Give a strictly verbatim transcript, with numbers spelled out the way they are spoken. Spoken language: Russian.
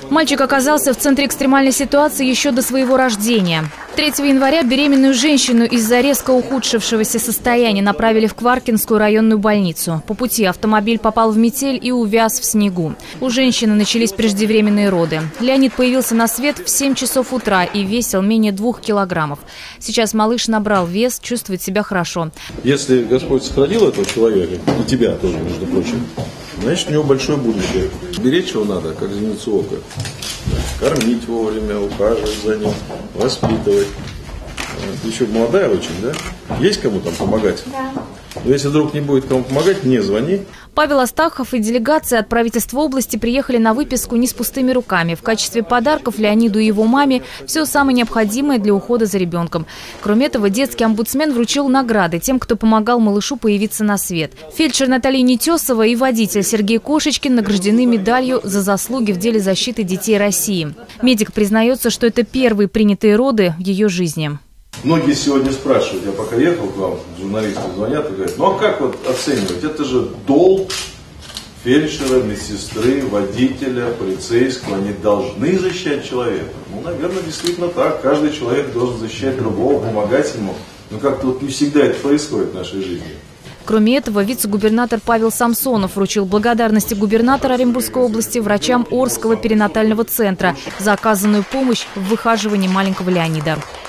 Мальчик оказался в центре экстремальной ситуации еще до своего рождения. третьего января беременную женщину из-за резко ухудшившегося состояния направили в Кваркинскую районную больницу. По пути автомобиль попал в метель и увяз в снегу. У женщины начались преждевременные роды. Леонид появился на свет в семь часов утра и весил менее двух килограммов. Сейчас малыш набрал вес, чувствует себя хорошо. Если Господь сохранил этого человека, и тебя тоже, между прочим, значит, у него большое будущее. Беречь его надо, как зеницу ока. Кормить вовремя, ухаживать за ним, воспитывать. Ты еще молодая очень, да? Есть кому там помогать? Да. Но если вдруг не будет кому помогать, мне звони. Павел Астахов и делегация от правительства области приехали на выписку не с пустыми руками. В качестве подарков Леониду и его маме все самое необходимое для ухода за ребенком. Кроме этого, детский омбудсмен вручил награды тем, кто помогал малышу появиться на свет. Фельдшер Наталья Нетесова и водитель Сергей Кошечкин награждены медалью за заслуги в деле защиты детей России. Медик признается, что это первые принятые роды в ее жизни. Многие сегодня спрашивают, я пока ехал к вам, журналисты звонят и говорят, ну а как вот оценивать? Это же долг фельдшера, медсестры, водителя, полицейского. Они должны защищать человека. Ну, наверное, действительно так. Каждый человек должен защищать другого, помогать ему. Но как-то вот не всегда это происходит в нашей жизни. Кроме этого, вице-губернатор Павел Самсонов вручил благодарности губернатора Оренбургской области врачам Орского перинатального центра за оказанную помощь в выхаживании маленького Леонида.